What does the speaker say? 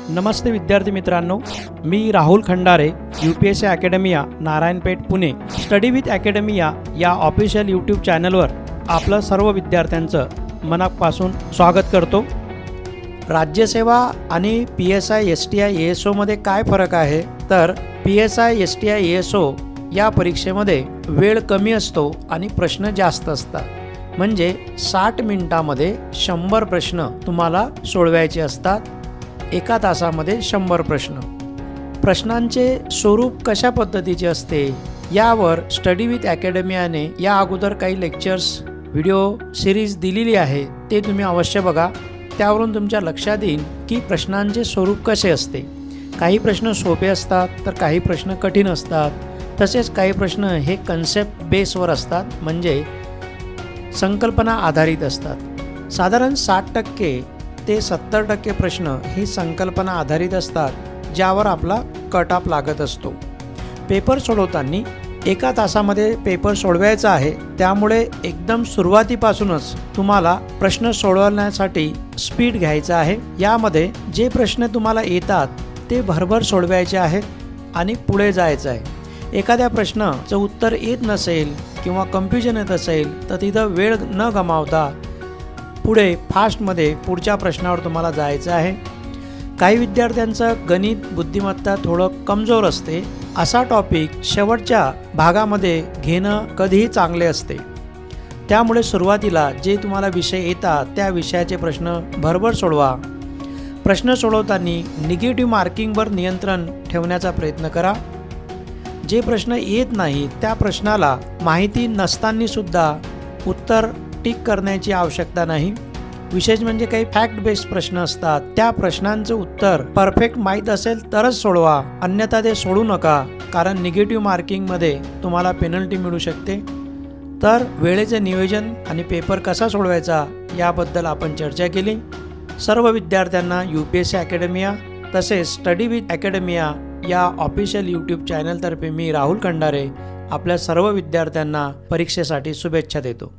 नमस्ते विद्यार्थी मित्रांनो, मी Rahul Khandare, UPSC Academia Narayanpeth Pune study with Academia या ऑफिशियल यूट्यूब चॅनलवर आपलं सर्व विद्यार्थ्यांचं मनापासून स्वागत करतो। राज्यसेवा आणि PSI STI ASO मध्ये काय फरक आहे तर PSI STI ASO या परीक्षेमध्ये वेळ कमी असतो आणि प्रश्न जास्त असतात। म्हणजे 60 मिनिटांमध्ये 100 प्रश्न तुम्हाला सोडवायचे असतात। एका तासामध्ये 100 प्रश्न। प्रश्नांचे स्वरूप कशा पद्धतीचे असते यावर स्टडी विथ अकॅडमियाने या अगोदर काही लेक्चर्स व्हिडिओ सिरीज दिलेली आहे, ते तुम्ही अवश्य बघा। त्यावरून तुमच्या लक्षात येईल की प्रश्नांचे स्वरूप कसे असते। काही प्रश्न सोपे असतात तर काही प्रश्न कठीण असतात। तसेच काही प्रश्न हे कन्सेप्ट बेसवर असतात, म्हणजे संकल्पना आधारित असतात। साधारण 60% ते 70% प्रश्न ही संकल्पना आधारित असतात, ज्यावर आपला कट ऑफ लागत असतो। पेपर सोडवताना एका तासामध्ये पेपर सोडवायचा आहे, त्यामुळे एकदम सुरुवातीपासूनच तुम्हाला प्रश्न सोडवण्यासाठी स्पीड घ्यायचा आहे। यामध्ये जे प्रश्न तुम्हाला येतात ते भरभर सोडवायचे आहेत आणि पुढे जायचं आहे। एखाद्या प्रश्नाचं उत्तर येत नसेल किंवा कन्फ्युजन येत असेल तर तिथं वेळ न गमावता पुढे फास्टमध्ये पुढच्या प्रश्नावर तुम्हाला जायचं आहे। काही विद्यार्थ्यांचं गणित बुद्धिमत्ता थोडं कमजोर असते, असा टॉपिक शेवटच्या भागामध्ये घेणं कधीही चांगले असते। त्यामुळे सुरुवातीला जे तुम्हाला विषय येतात त्या विषयाचे प्रश्न भरभर सोडवा। प्रश्न सोडवताना निगेटिव्ह मार्किंगवर नियंत्रण ठेवण्याचा प्रयत्न करा। जे प्रश्न येत नाही त्या प्रश्नाला माहिती नसताना सुद्धा उत्तर टिक करण्याची आवश्यकता नाही। विशेष म्हणजे काही फॅक्ट बेस्ड प्रश्न असतात, त्या प्रश्नांचं उत्तर परफेक्ट माहीत असेल तरच सोडवा, अन्यथा ते सोडू नका, कारण निगेटिव्ह मार्किंगमध्ये तुम्हाला पेनल्टी मिळू शकते। तर वेळेचे नियोजन आणि पेपर कसा सोडवायचा याबद्दल आपण चर्चा केली। सर्व विद्यार्थ्यांना UPSC अकॅडमिया तसेच स्टडी विथ अकॅडमिया या ऑफिशियल यूट्यूब चॅनलतर्फे मी राहुल खंडारे आपल्या सर्व विद्यार्थ्यांना परीक्षेसाठी शुभेच्छा देतो।